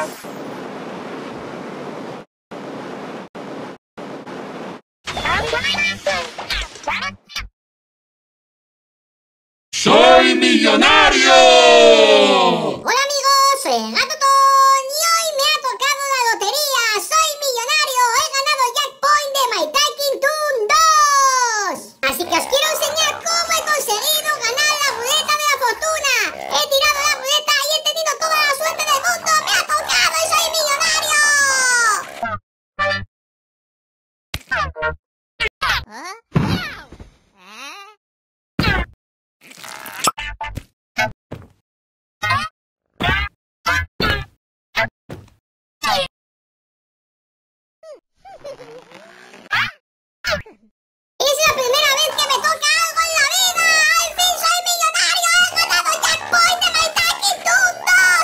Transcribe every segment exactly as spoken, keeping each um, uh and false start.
¡Soy millonario! Hola amigos, soy el Gato y hoy me ha tocado la lotería. ¡Soy millonario! He ganado Jackpot de MILLONARIO dos. Así que os quiero enseñar cómo he conseguido ganar la ruleta de la fortuna. He tirado la ruleta y he tenido toda la suerte del mundo. ¡Me ha tocado y soy millonario! ¿Ah? Es la primera vez que me toca algo en la vida. ¡Al fin soy millonario! ¡He ganado Jackpot de MILLONARIO dos!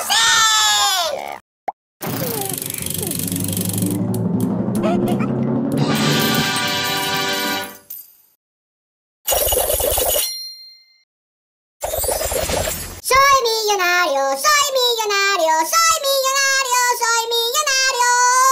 Soy millonario, soy millonario, soy millonario, soy millonario.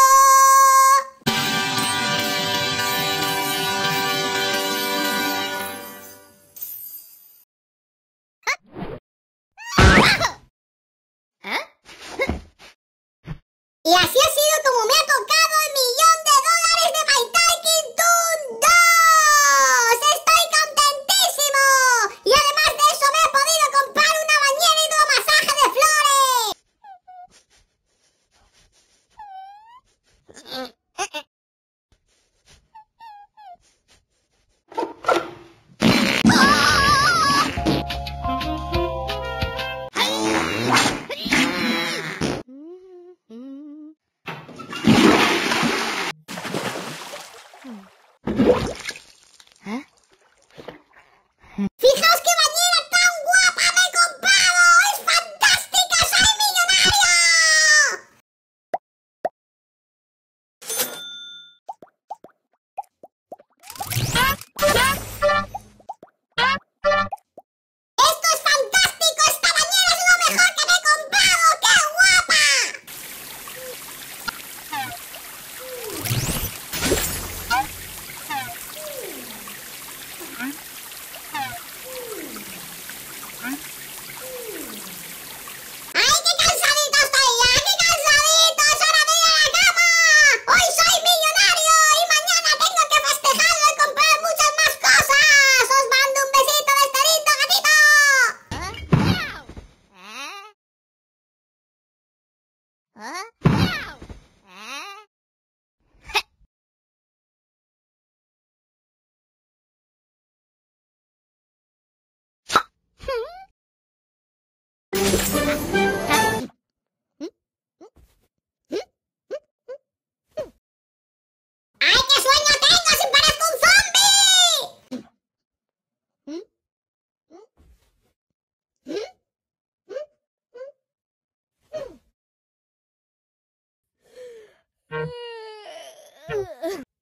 Y así ha sido como me ha tocado el millón de dólares de MILLONARIO dos. ¡Estoy contentísimo! Y además de eso me he podido comprar una bañera hidromasaje de flores. ¡Fijaos qué bañera tan guapa me he comprado! ¡Es fantástica! ¡Soy millonario! ¡Esto es fantástico! ¡Esta bañera es lo mejor que me he comprado! ¡Qué guapa! ¡Ay, qué cansadito estoy ya! ¡Qué cansadito! ¡Es hora de ir a la cama! ¡Hoy soy millonario! ¡Y mañana tengo que festejarlo y comprar muchas más cosas! ¡Os mando un besito de este lindo gatito! ¡Ay, qué sueño tengo! ¡Si parezco un zombie!